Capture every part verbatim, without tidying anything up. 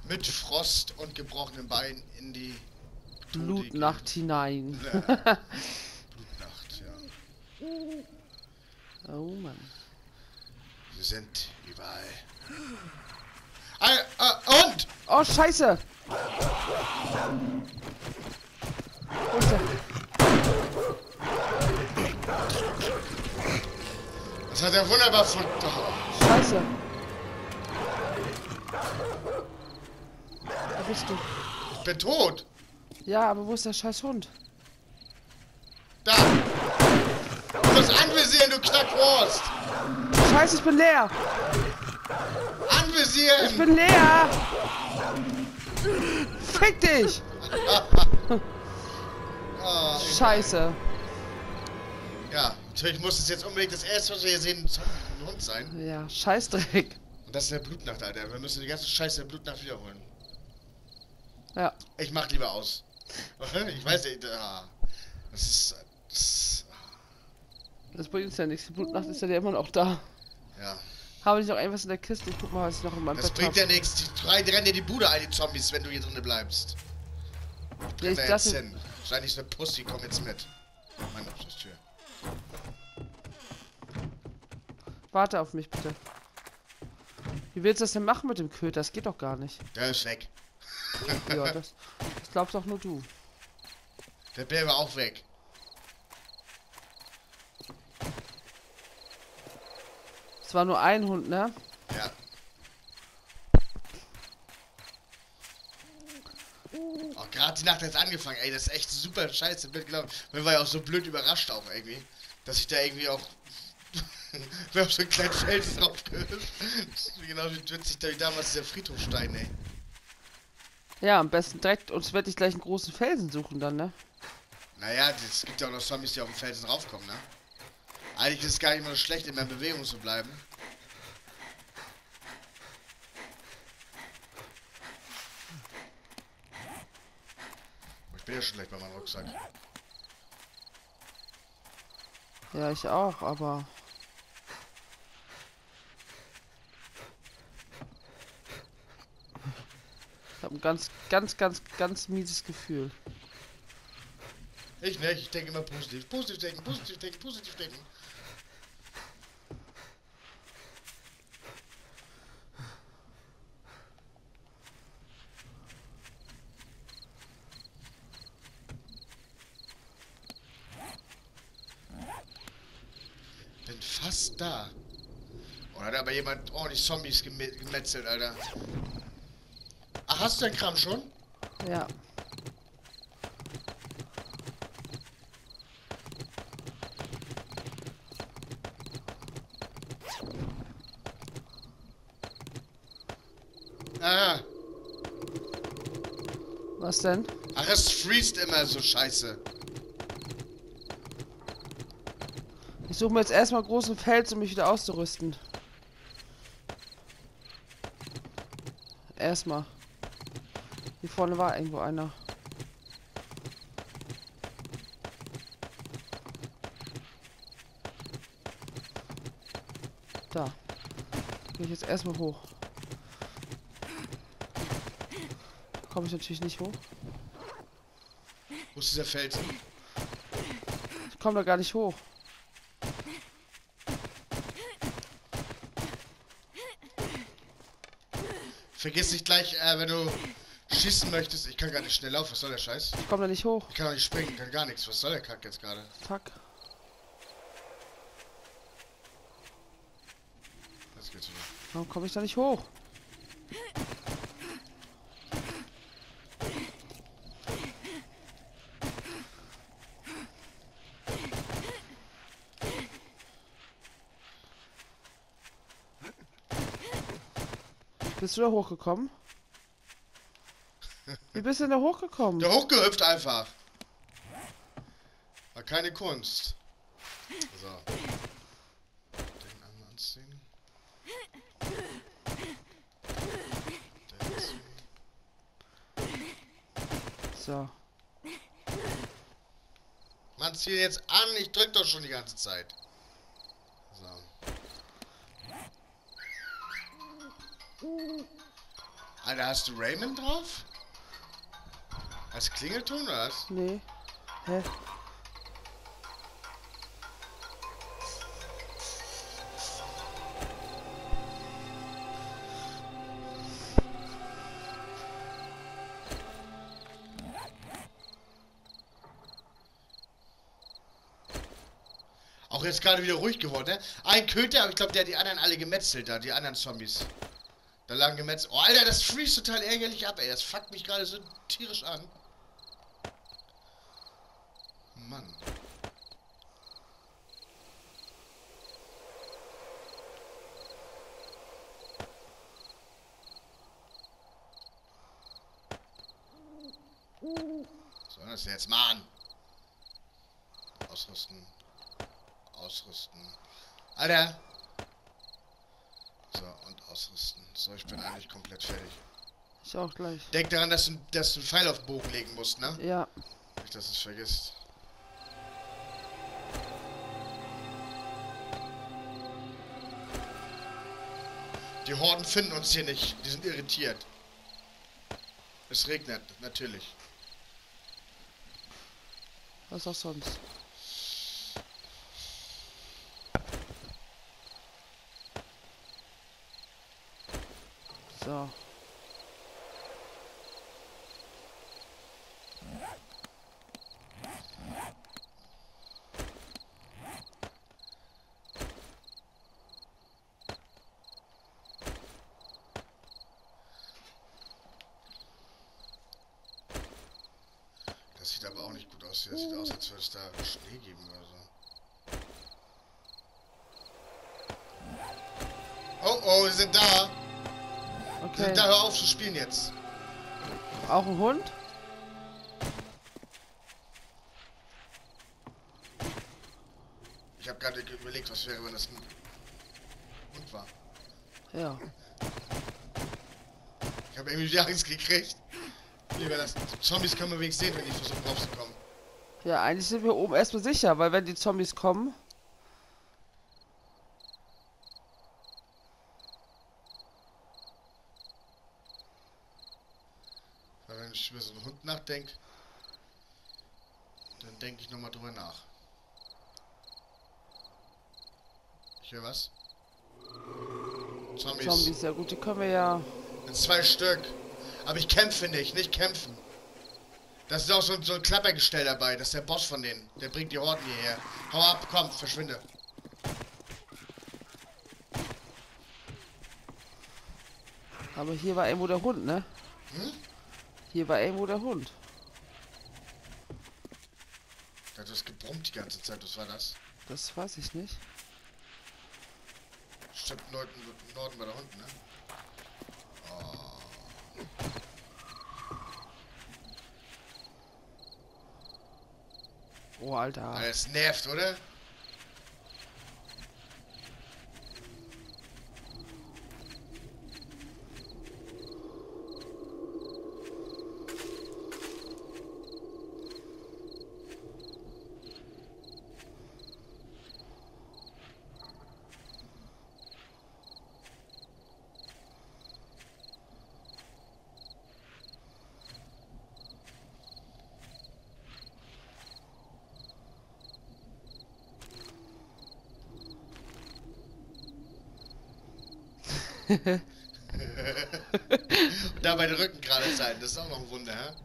Mit Frost und gebrochenem Bein in die Blutnacht hinein. Ja. Blutnacht, ja. Oh Mann. Wir sind überall. Ah, ah, und! Oh, Scheiße! Wo ist der? Das hat er wunderbar von... Oh. Scheiße! Wo bist du? Ich bin tot! Ja, aber wo ist der scheiß Hund? Da! Du musst anvisieren, du Knackwurst! Scheiße, ich bin leer! Anvisieren! Ich bin leer! Fick dich! Oh, Scheiße. ja, natürlich muss es jetzt unbedingt das erste, was wir hier sehen, ein Hund sein. Ja, Scheißdreck. Und das ist der Blutnacht, Alter. Wir müssen die ganze Scheiße der Blutnacht wiederholen. Ja. Ich mach lieber aus. Ich weiß nicht, ah, das ist... Das, Das bringt uns ja nichts. Die Blutnacht ist ja immer noch da. ja. Habe ich noch irgendwas in der Kiste? Ich guck mal, was ich noch in meinem Das Bett bringt habe. ja nichts. Die drei die rennen dir die Bude ein, die Zombies, wenn du hier drinnen bleibst. Ja, ich Da dachte, jetzt hin. Sei nicht so eine Pussy, komm jetzt mit. Meine Abschlusstür. warte auf mich bitte. Wie willst du das denn machen mit dem Köter? Das geht doch gar nicht. Der ist weg. Ja, das, das glaubst doch nur du. Der Bär war auch weg. Es war nur ein Hund, ne? Ja. Oh, gerade die Nacht hat angefangen, ey, das ist echt super scheiße Bild, glaube ich. Ich war ja auch so blöd überrascht auch irgendwie, dass ich da irgendwie auch wir haben so einen kleinen Felsen drauf gehört. Genau wie witzig da wie damals dieser Friedhofstein, ey. Ja, am besten direkt, uns werde ich gleich einen großen Felsen suchen dann, ne? Naja, es gibt ja auch noch Zombies, die auf den Felsen raufkommen, ne? Eigentlich ist es gar nicht mal so schlecht, in der Bewegung zu bleiben. Ich bin ja schon gleich bei meinem Rucksack. Ja, ich auch, aber... Ich habe ein ganz, ganz, ganz, ganz mieses Gefühl. Ich nicht, ich denke immer positiv. Positiv denken, positiv denken, positiv denken. Bin fast da. Oh, hat aber jemand ordentlich Zombies geme gemetzelt, Alter. Ach, hast du den Kram schon? Ja. Ah. Was denn? Ach, es freest immer so scheiße. Ich suche mir jetzt erstmal großen Fels, um mich wieder auszurüsten. Erstmal. Hier vorne war irgendwo einer. Da. Gehe ich jetzt erstmal hoch. Komme ich natürlich nicht hoch. Wo ist dieser Felsen? Ich komme da gar nicht hoch. Vergiss nicht gleich, äh, wenn du schießen möchtest. Ich kann gar nicht schnell laufen. Was soll der Scheiß? Ich komme da nicht hoch. Ich kann auch nicht springen, kann gar nichts. Was soll der Kack jetzt gerade? Fuck. Jetzt geht's wieder. Warum komme ich da nicht hoch? Bist du da hochgekommen? Wie bist du denn da hochgekommen? Der hochgehüpft einfach. War keine Kunst. So. Den einmal anziehen. Den anziehen. So. Man, zieh jetzt an. Ich drück doch schon die ganze Zeit. So. Alter, hast du Raymond drauf? Als Klingelton oder was? Nee. Hä? Auch jetzt gerade wieder ruhig geworden, ne? Ein Köter, aber ich glaube, der hat die anderen alle gemetzelt da, die anderen Zombies. Da lagen gemetzelt. Oh, Alter, das freeze total ärgerlich ab, ey. Das fuckt mich gerade so tierisch an. Mann. So, das ist jetzt, Mann. Ausrüsten. Ausrüsten. Alter! So, und ausrüsten. So, ich bin eigentlich komplett fertig. Ich auch gleich. Denk daran, dass du, dass du einen Pfeil auf den Bogen legen musst, ne? Ja. Nicht, dass du es vergisst. Die Horden finden uns hier nicht. Die sind irritiert. Es regnet, natürlich. Was auch sonst. So. Das sieht aber auch nicht gut aus. Das sieht aus, als würde es da Schnee geben oder so. Oh, oh, wir sind da. Wir Okay. sind da, hör auf zu spielen jetzt. Auch ein Hund? Ich habe gerade überlegt, was wäre, wenn das ein Hund war. Ja. Ich habe irgendwie die Angst gekriegt. Lieber das. Zombies können wir wenigstens sehen, wenn die versuchen rauszukommen. Ja, eigentlich sind wir oben erstmal sicher, weil wenn die Zombies kommen. Weil wenn ich über so einen Hund nachdenke, dann denke ich nochmal drüber nach. Ich höre was? Zombies. Zombies, ja gut, die können wir ja. In zwei Stück. Aber ich kämpfe nicht, nicht kämpfen. Das ist auch so, so ein Klappergestell dabei. Das ist der Boss von denen. Der bringt die Horden hierher. Hau ab, komm, verschwinde. Aber hier war irgendwo der Hund, ne? Hm? Hier war irgendwo der Hund. Der hat das gebrummt die ganze Zeit. Was war das? Das weiß ich nicht. Stimmt, im Norden, im Norden bei der Hund, ne? Oh. Oh, Alter. Alter, das nervt, oder? Und dabei den Rücken gerade sein, das ist auch noch ein Wunder, hä?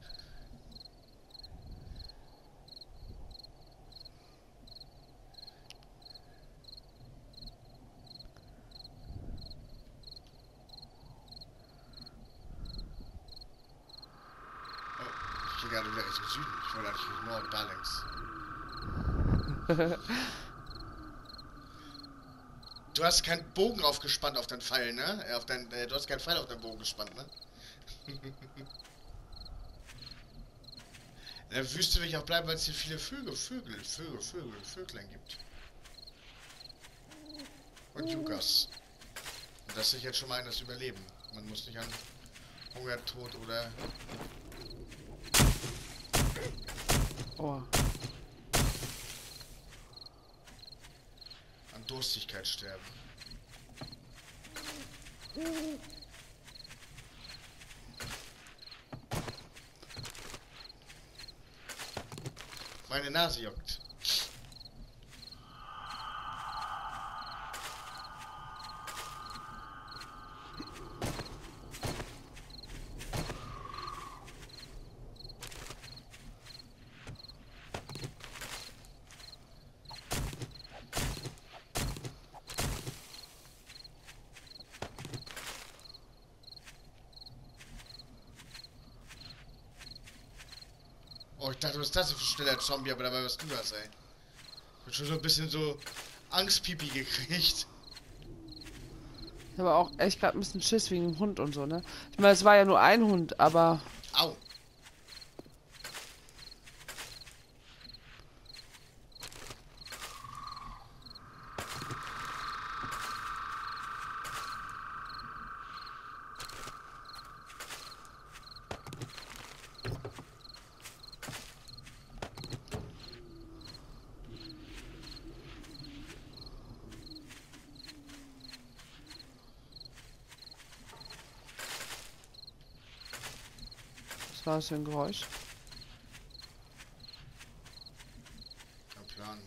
Oh, ich gehe gerade wieder Richtung Süden. Ich wollte eigentlich Richtung Norden, da längs. Du hast keinen Bogen aufgespannt auf deinen Pfeil, ne? Äh, auf dein, äh, du hast keinen Pfeil auf deinen Bogen gespannt, ne? In der Wüste will ich auch bleiben, weil es hier viele Vögel, Vögel, Vögel, Vögel, Vöglein gibt. Und Jukas. Und das sichert schon mal ein das Überleben. Man muss nicht an Hungertod oder... Oh. an Durstigkeit sterben. Meine Nase juckt. Oh, ich dachte, was ist das denn für ein schneller Zombie, aber dabei warst du das, ey. Ich hab schon so ein bisschen so Angstpipi gekriegt. Ich habe auch echt gerade ein bisschen Schiss wegen dem Hund und so, ne? Ich meine, es war ja nur ein Hund, aber Au. was war das für ein Geräusch? Kein Plan.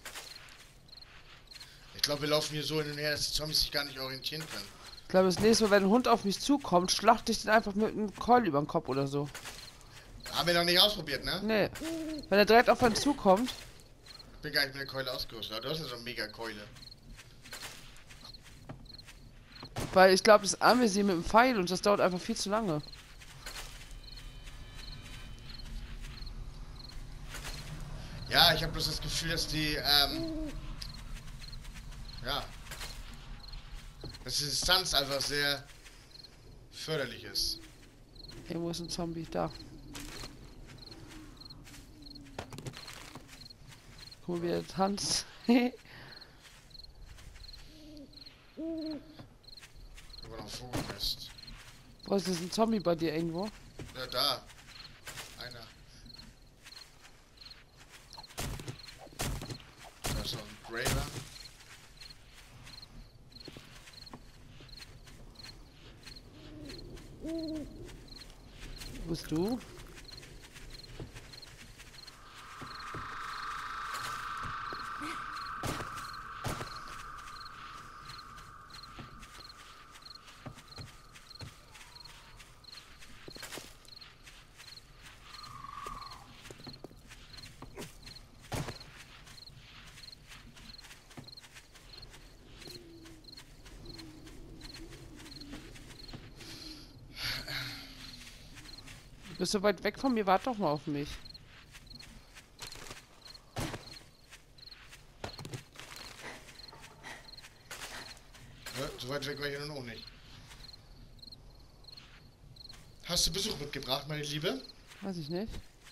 Ich glaube, wir laufen hier so hin und her, dass die Zombies sich gar nicht orientieren können. Ich glaube, das nächste Mal, wenn ein Hund auf mich zukommt, schlachte ich den einfach mit einem Keul über den Kopf oder so. Haben wir noch nicht ausprobiert, ne? Nee. Wenn er direkt auf einen zukommt. Ich bin gar nicht mit der Keule ausgerüstet. Du hast ja so eine mega Keule. Weil ich glaube, das Anvisieren mit dem Pfeil und das dauert einfach viel zu lange. Ja, ich habe bloß das Gefühl, dass die, ähm... ja. Dass die Distanz einfach sehr förderlich ist. Irgendwo ist ein Zombie. Da. Guck mal, wie er tanzt. Aber noch Vogelnest. Wo ist das ein Zombie bei dir irgendwo? Ja, da. Einer. Da ist noch ein Graver. Wo bist du? Du bist so weit weg von mir, warte doch mal auf mich. Ja, so weit weg war ich noch nicht. Hast du Besuch mitgebracht, meine Liebe? Weiß ich nicht.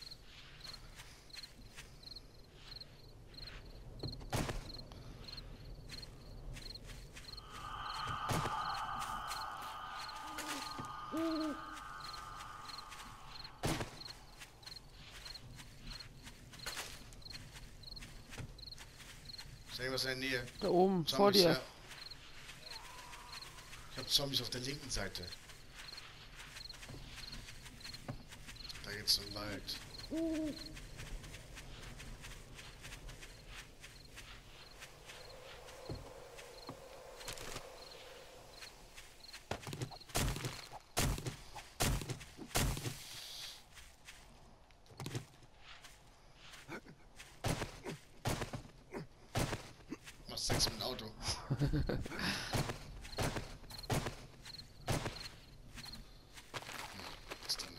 Ist irgendwas in der Nähe? Da oben, Zombies, vor dir. ja. Ich hab Zombies auf der linken Seite. Da geht's zum Wald. Machst Sex mit dem Auto. Was denn?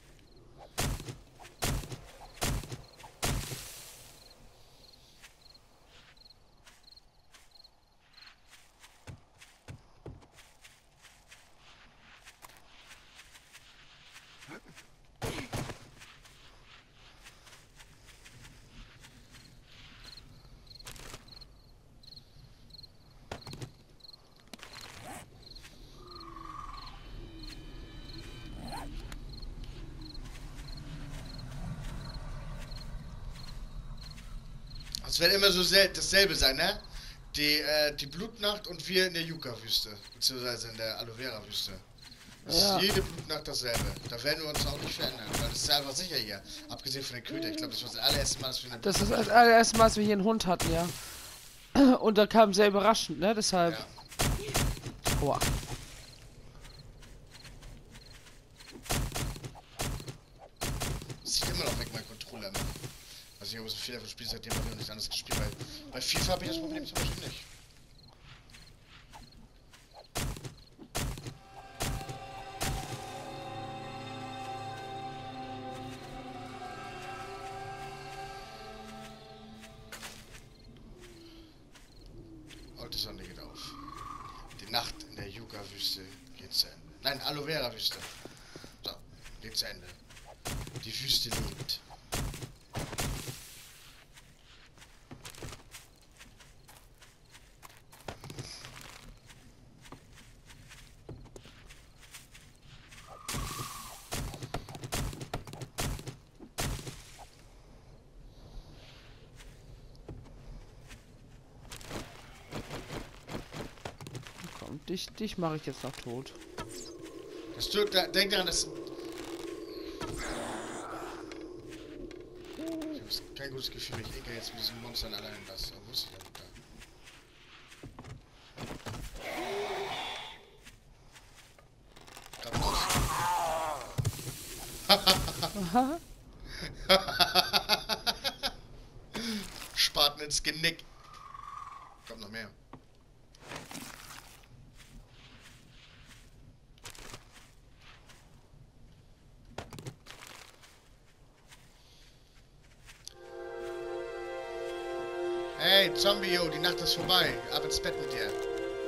Es wird immer so sel dasselbe sein, ne? Die, äh, die Blutnacht und wir in der Yucca-Wüste. Beziehungsweise in der Aloe Vera-Wüste. Es Ja. ist jede Blutnacht dasselbe. Da werden wir uns auch nicht verändern, weil das ist einfach sicher hier. Abgesehen von den Ködern. Ich glaube, das war das allererste Mal, dass wir eine Das ist das allererste Mal, dass wir hier einen Hund hatten, ja. Und da kam sehr überraschend, ne? Deshalb. Ja. Boah. Das sieht immer noch weg, mein Controller. Ne? Also ich habe so viel davon gespielt, seitdem habe ich noch nichts anderes gespielt, weil bei FIFA habe ich das Problem zum Beispiel nicht. Und die Sonne geht auf. Die Nacht in der Yucca-Wüste geht zu Ende. Nein, Aloe Vera-Wüste. So, geht zu Ende. Die Wüste lebt. Komm, dich, dich mache ich jetzt noch tot. Das tut, da, denk daran, dass... Ich habe kein gutes Gefühl, wenn ich Inka jetzt mit diesen Monstern allein lasse. Wo ist sie denn da? Grad raus. Aha. Spaten ins Genick. Kommt noch mehr. Hey, Zombie, yo, die Nacht ist vorbei. Ab ins Bett mit dir.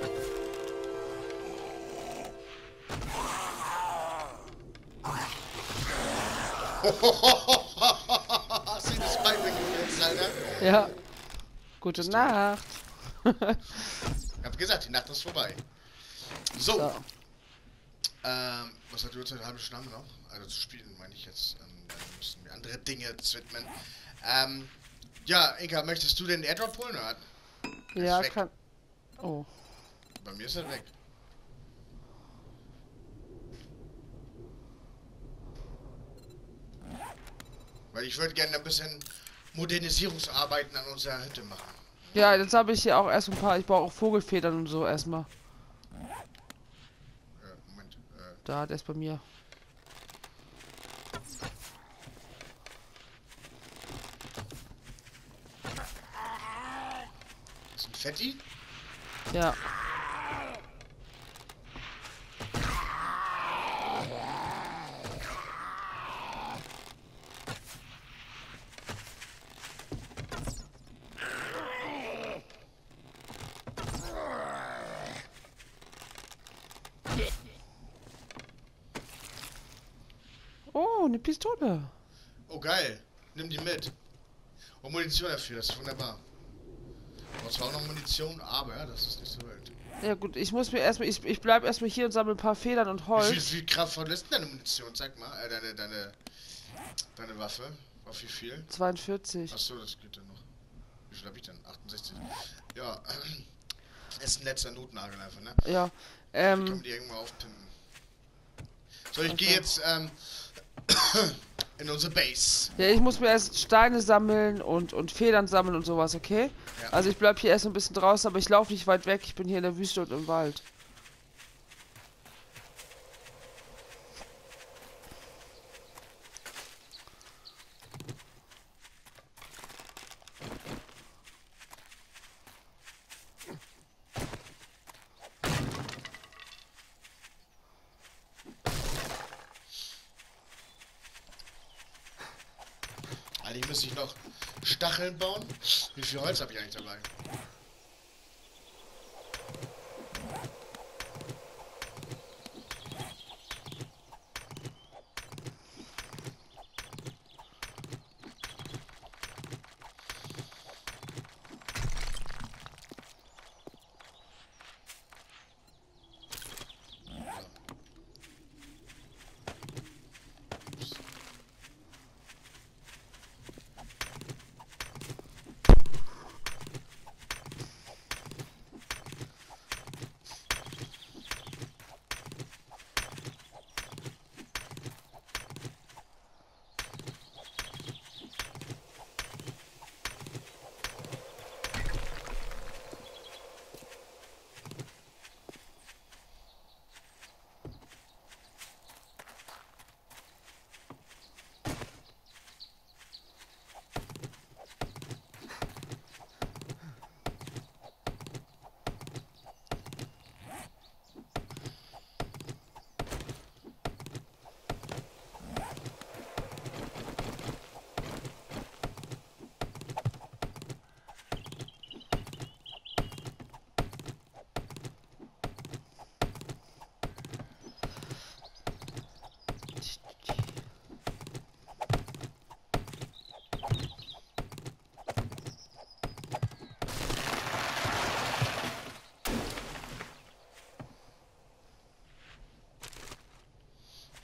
Hast du das Bein weggefetzt, Alter? Ja. Gute Nacht. Ich hab gesagt, die Nacht ist vorbei. So. So. Ähm, was hat die Uhrzeit? Eine halbe Stunde noch? Also zu spielen, meine ich jetzt. Ähm, dann müssen wir andere Dinge widmen. Ähm, ja, Inka, möchtest du den Airdrop holen? Oder? Er Ja, ist weg. kann. Oh. Bei mir ist er weg. Weil ich würde gerne ein bisschen Modernisierungsarbeiten an unserer Hütte machen. Ja, jetzt habe ich hier auch erst ein paar. Ich brauche auch Vogelfedern und so erstmal. Äh, Moment. Äh, Da, der ist bei mir. ist ein Fetti? Ja. Oh, eine Pistole. Oh, geil. Nimm die mit. Und Munition dafür, das ist wunderbar. Aber zwar auch noch Munition, aber das ist nicht so wild. Ja gut, ich muss mir erstmal, ich, ich bleib erstmal hier und sammle ein paar Federn und Wie Holz. viel, wie viel Kraft verlässt denn deine Munition? Sag mal, äh, deine, deine, deine Waffe. Auf wie viel? zweiundvierzig. Achso, das geht dann noch. Wie viel hab ich denn? achtundsechzig. Ja, ist ein letzter Notnagel einfach, ne? Ja. Wie kann man Ähm, die irgendwo aufpimpen? So, ich Okay. gehe jetzt ähm, in unsere Base. ja, ich muss mir erst Steine sammeln und, und Federn sammeln und sowas, okay? Ja. Also ich bleib hier erst ein bisschen draußen, aber ich laufe nicht weit weg. Ich bin hier in der Wüste und im Wald. Eigentlich müsste ich noch Stacheln bauen. Wie viel Holz habe ich eigentlich dabei?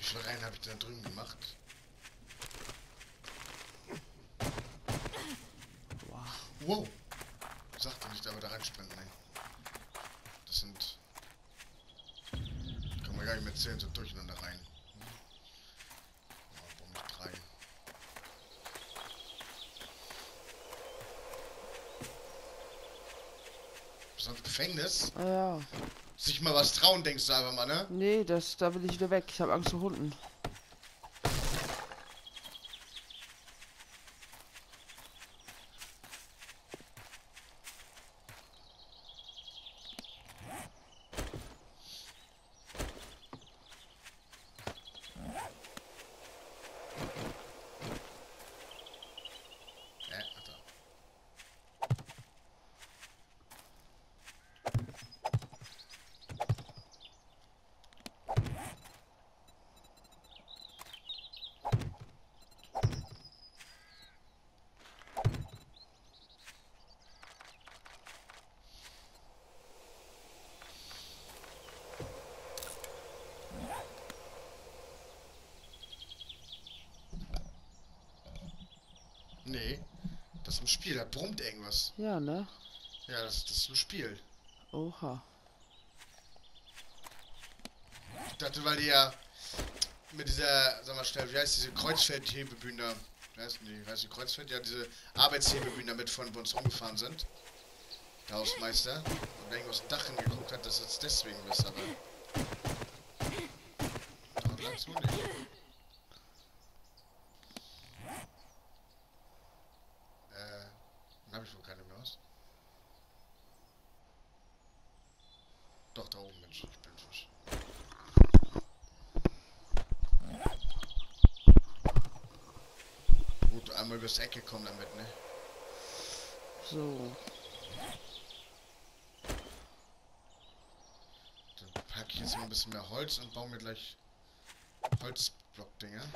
viel rein habe ich da drüben gemacht? Boah. Wow. Sagte nicht, aber da reinspringen, nein. Das sind... Kann man gar nicht mehr zählen, so durcheinander rein. Oh, warum nicht drei? Das ist ein Gefängnis? Ah, ja. Sich mal was trauen, denkst du einfach mal, ne? Nee, das, da will ich wieder weg. Ich habe Angst vor Hunden. Äh, warte. Nee, das ist ein Spiel, da brummt irgendwas. Ja, ne? Ja, das, das ist ein Spiel. Oha. Ich dachte, weil die ja mit dieser, sag mal schnell, wie heißt diese Kreuzfeld-Hebebühne da? Wie heißt die? Heißt die Kreuzfeld? Ja, diese Arbeitshebebühne damit von wo uns rumgefahren sind. Der Hausmeister. Und irgendwo aus dem Dach hingeguckt hat, dass es deswegen ist, aber. Daran lag's wohl nicht. Äh, dann habe ich wohl keine mehr aus. Doch, da oben, Mensch, ich bin Fisch. Gut, einmal übers Ecke kommen damit, ne? So. Dann packe ich jetzt mal ein bisschen mehr Holz und baue mir gleich Holzblock-Dinger.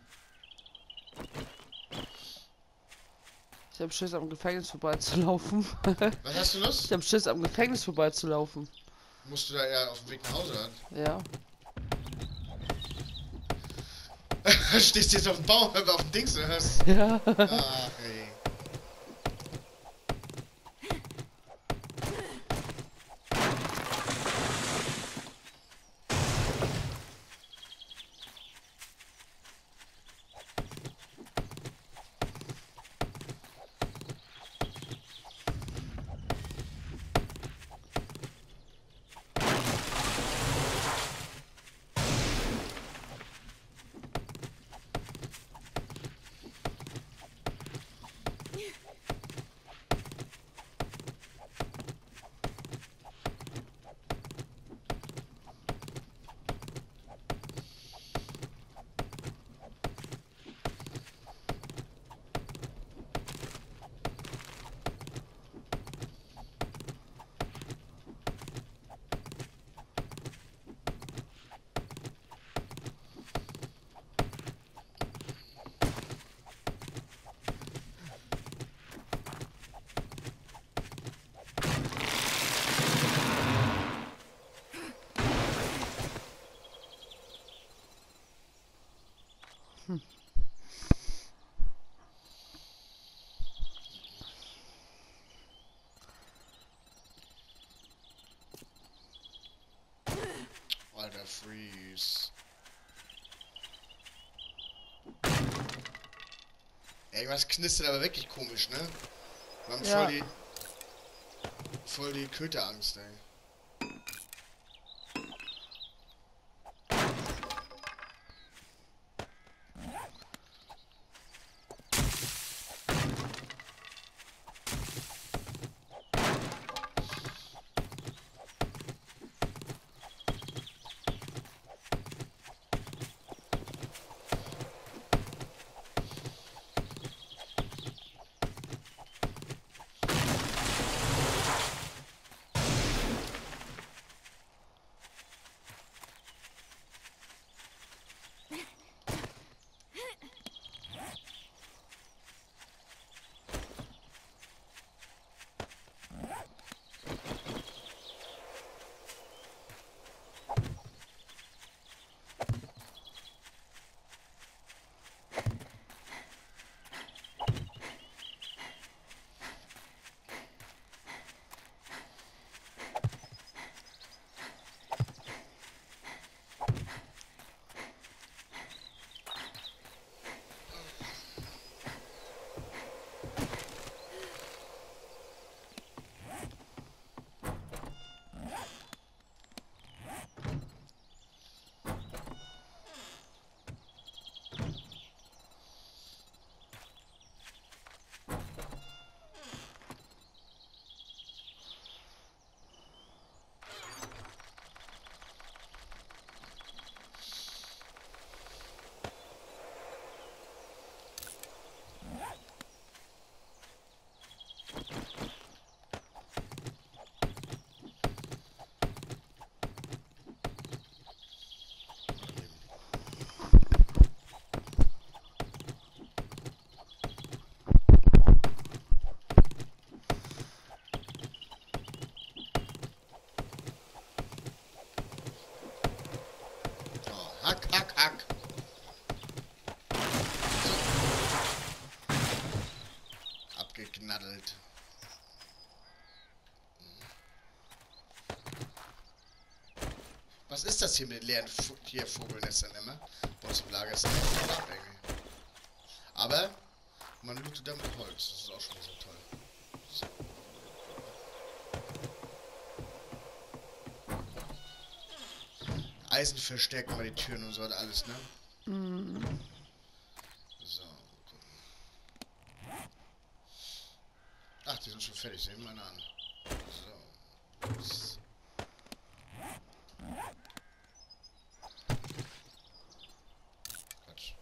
Ich habe Schiss, am Gefängnis vorbeizulaufen. Was hast du Lust? Ich habe Schiss, am Gefängnis vorbeizulaufen. Musst du da eher auf dem Weg nach Hause haben? Ja. Stehst du jetzt auf dem Baum, auf dem Dings, oder was? Ja. Ach, ey. Alter, Freeze. Irgendwas knistert aber wirklich komisch, ne? Wir haben Ja. voll die... voll die Köterangst, ey. Hack, hack, hack. So. Abgeknaddelt. Was ist das hier mit den leeren Fu hier Vogelnestern immer? Bei uns im Lager ist das nicht voll ab, irgendwie. Aber man lootet damit Holz. Das ist auch schon so toll. So. Eisen verstärken wir die Türen und so hat alles, ne? Mm. So. Ach, die sind schon fertig. Sehen wir mal an. So. Quatsch.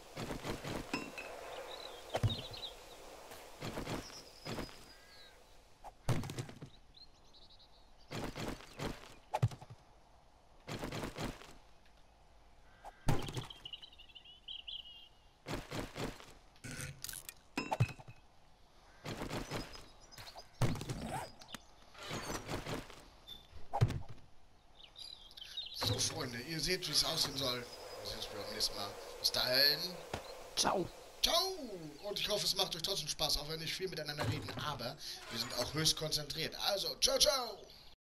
So, Freunde, ihr seht, wie es aussehen soll. Wir sehen uns beim nächsten Mal. Bis dahin. Ciao. Ciao! Und ich hoffe, es macht euch trotzdem Spaß, auch wenn wir nicht viel miteinander reden. Aber wir sind auch höchst konzentriert. Also, ciao, ciao!